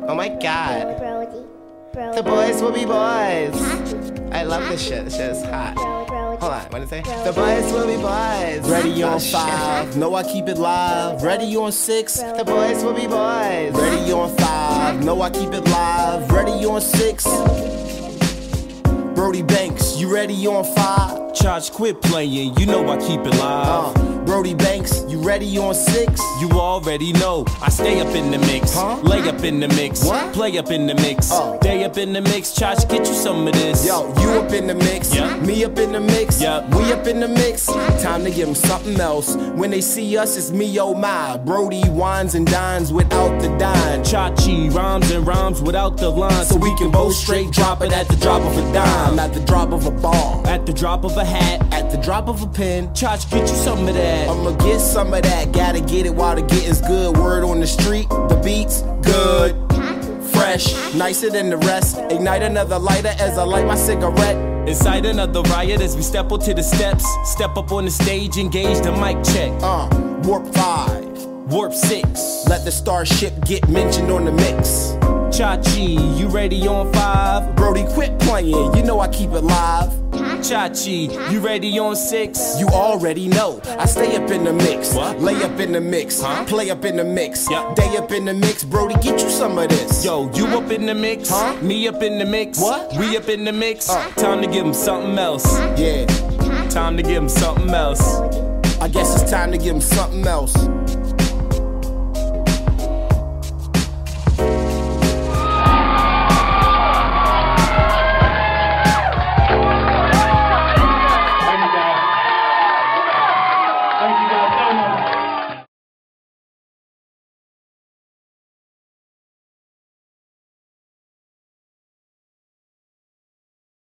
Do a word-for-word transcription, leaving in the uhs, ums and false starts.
Oh my god. The boys will be boys. I love this shit. This shit is hot. Hold on, what did it say? The boys will be boys. Ready on Oh, five, shit. no I keep it live. Ready on six, The boys will be boys. ready on five, no I keep it live. Ready on six. Brody Banks, you ready on five? Charge, quit playing, you know I keep it live. Uh, Brody Banks, you ready on six? You already know, I stay up in the mix, Huh? lay up in the mix, What? play up in the mix, Oh. day up in the mix, Charge, get you some of this. Yo, you up in the mix, Yeah. me up in the mix, Yeah. we up in the mix. Time to give them something else. When they see us, it's me, oh my. Brody wines and dines without the dime. Chachi, rhymes and rhymes without the lines, So we can both straight drop it at the drop of a dime, at the drop of a bomb, at the drop of a hat, at the drop of a pen. Charge, get you some of that. I'ma get some of that, gotta get it while the getting's good. Word on the street, the beat's good, fresh, nicer than the rest. Ignite another lighter as I light my cigarette. Inside another riot as we step up to the steps, step up on the stage, engage the mic check. Uh, warp five, Warp six, let the starship get mentioned on the mix. Chachi, you ready on five? Brody, quit playing, you know I keep it live. Chachi, you ready on six? You already know, I stay up in the mix, What? lay up in the mix, Huh? play up in the mix, Yeah. day up in the mix. Brody, get you some of this. Yo, you up in the mix, Huh? me up in the mix, What? we up in the mix, Uh. time to give him something else, Yeah, time to give him something else. I guess it's time to give him something else.